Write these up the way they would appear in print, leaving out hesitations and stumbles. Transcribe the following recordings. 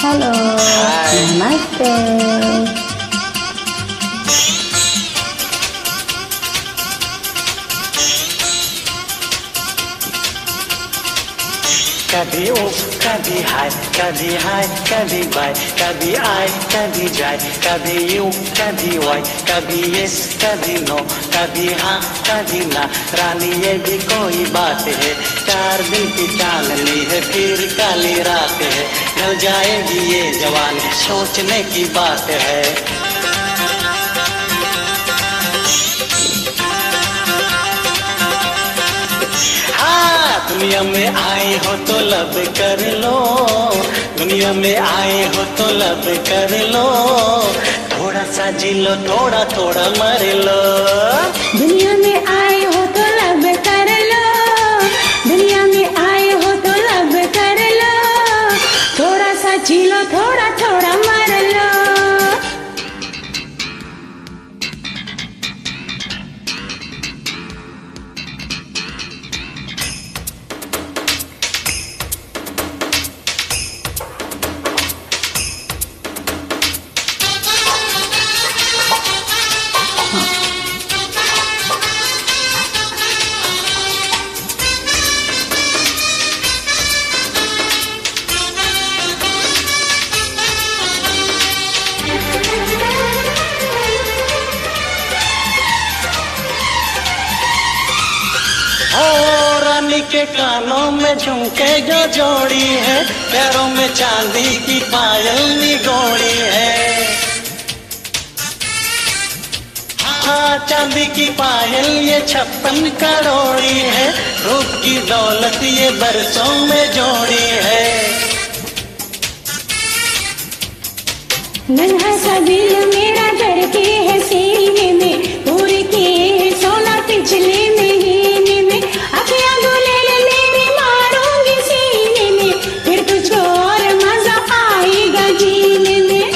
Hello, नमस्ते। कभी उफ कभी हाय कभी बाय, कभी आए कभी जाए, कभी यू कभी वाई, कभी यस कभी नो, कभी हाँ कभी ना। रानी ये भी कोई बात है, 4 दिन की चांदनी है फिर काली रात है। ढल जाएगी ये जवानी, सोचने की बात है। दुनिया में आए हो तो लब कर लो, दुनिया में आए हो तो लब कर लो। थोड़ा सा जी लो, थोड़ा थोड़ा मर लो। दुनिया में आए हो तो लब कर लो, दुनिया में आए हो तो लब कर लो। थोड़ा सा जी लो, थोड़ा थोड़ा मर लो। रानी के कानों में झुमके जो जोड़ी है, पैरों में चांदी की पायल निगोड़ी है। हाँ चांदी की पायल ये 56 करोड़ी है, रूप की दौलत ये बरसों में जोड़ी है। नन्हा सा दिल मेरा धड़के है सीने में, पूरी की सोना पिछले महीने में। अखियां गुलेल मेरी मारूंगी सीने में, फिर तुझको और मजा आएगा जीने में।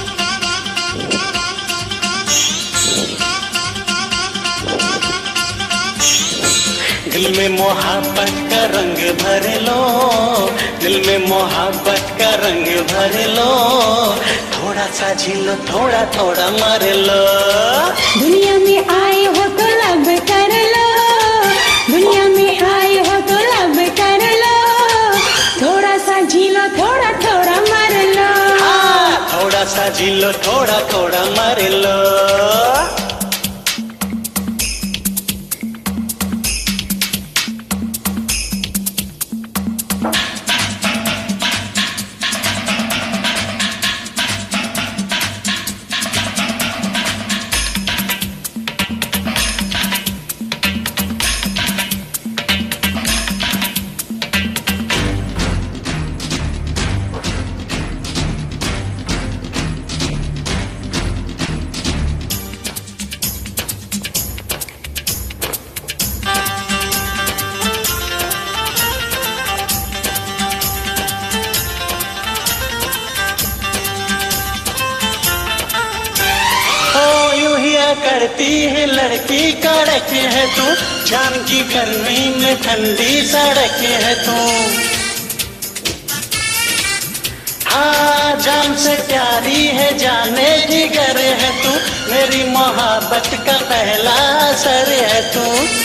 दिल में मोहब्बत का रंग भर लो, दिल में मोहब्बत का रंग भर लो। थोड़ा सा झीलो, थोड़ा थोड़ा मर लो। दुनिया में आए हो तो लब कर लो, दुनिया में आए हो तो लब कर लो। थोड़ा सा झीलो, थोड़ा थोड़ा मर लो। हाँ थोड़ा सा झीलो, थोड़ा थोड़ा मर लो। करती है लड़की कड़क है तू, जान की गर्मी में ठंडी सड़क है तू। हाँ जान से प्यारी है, जाने जिगर है तू, मेरी मोहब्बत का पहला असर है तू।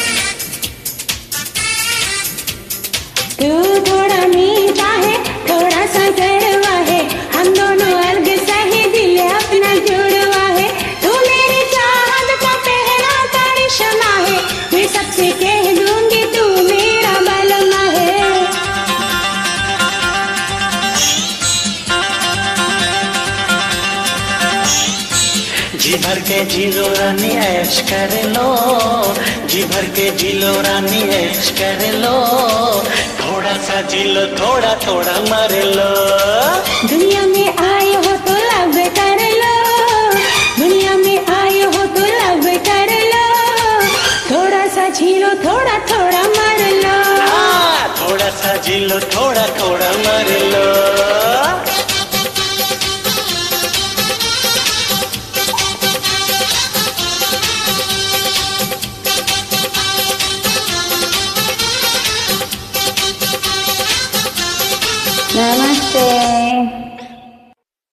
तू थोड़ा मीठा है, थोड़ा सा कड़वा है, हम दोनों अलग सही दिल अपना जुड़वा है। तू मेरी चाहत का पहला करिश्मा है, मैं सबसे कह दूंगी तू मेरा बलमा है। जी भर के जी लो रानी ऐश कर लो, जी भर के जी लो रानी ऐश कर लो। थोड़ा सा जी लो, थोड़ा थोड़ा मर लो। दुनिया में आए हो तो लब कर लो, दुनिया में आए हो तो लब कर लो। थोड़ा सा झीलो, थोड़ा थोड़ा मर लो। हाँ थोड़ा सा जी लो, थोड़ा थोड़ा मर लो। नमस्ते।